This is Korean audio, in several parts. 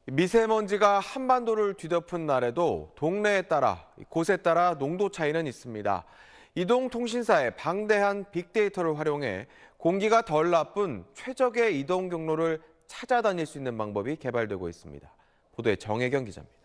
미세먼지가 한반도를 뒤덮은 날에도 동네에 따라, 곳에 따라 농도 차이는 있습니다. 이동통신사의 방대한 빅데이터를 활용해 공기가 덜 나쁜 최적의 이동 경로를 찾아다닐 수 있는 방법이 개발되고 있습니다. 보도에 정혜경 기자입니다.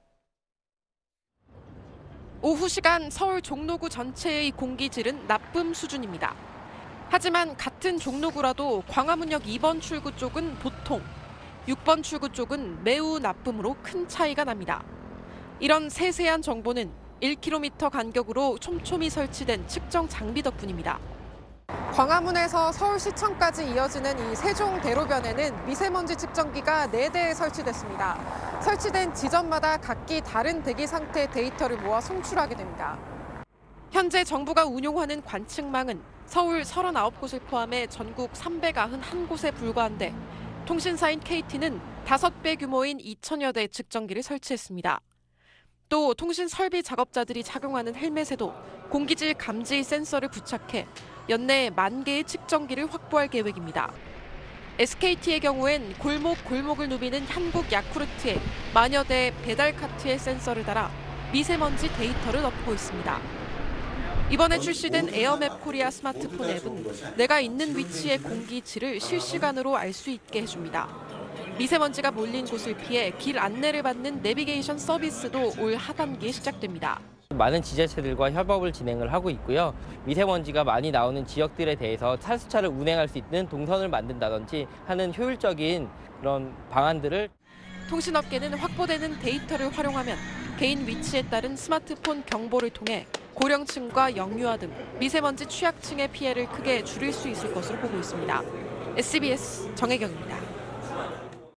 오후 시간 서울 종로구 전체의 공기질은 나쁨 수준입니다. 하지만 같은 종로구라도 광화문역 2번 출구 쪽은 보통, 6번 출구 쪽은 매우 나쁨으로 큰 차이가 납니다. 이런 세세한 정보는 1km 간격으로 촘촘히 설치된 측정 장비 덕분입니다. 광화문에서 서울시청까지 이어지는 이 세종대로변에는 미세먼지 측정기가 4대 설치됐습니다. 설치된 지점마다 각기 다른 대기 상태 데이터를 모아 송출하게 됩니다. 현재 정부가 운용하는 관측망은 서울 39곳을 포함해 전국 391곳에 불과한데 통신사인 KT는 5배 규모인 2,000여 대 측정기를 설치했습니다. 또 통신 설비 작업자들이 착용하는 헬멧에도 공기질 감지 센서를 부착해 연내 10,000개의 측정기를 확보할 계획입니다. SKT의 경우엔 골목을 누비는 한국 야쿠르트에 만여 대 배달 카트의 센서를 달아 미세먼지 데이터를 얻고 있습니다. 이번에 출시된 에어맵 코리아 스마트폰 앱은 내가 있는 위치의 공기질을 실시간으로 알 수 있게 해줍니다. 미세먼지가 몰린 곳을 피해 길 안내를 받는 내비게이션 서비스도 올 하반기에 시작됩니다. 많은 지자체들과 협업을 진행을 하고 있고요. 미세먼지가 많이 나오는 지역들에 대해서 탈수차를 운행할 수 있는 동선을 만든다든지 하는 효율적인 그런 방안들을 통신업계는 확보되는 데이터를 활용하면 개인 위치에 따른 스마트폰 경보를 통해 고령층과 영유아 등 미세먼지 취약층의 피해를 크게 줄일 수 있을 것으로 보고 있습니다. SBS 정혜경입니다.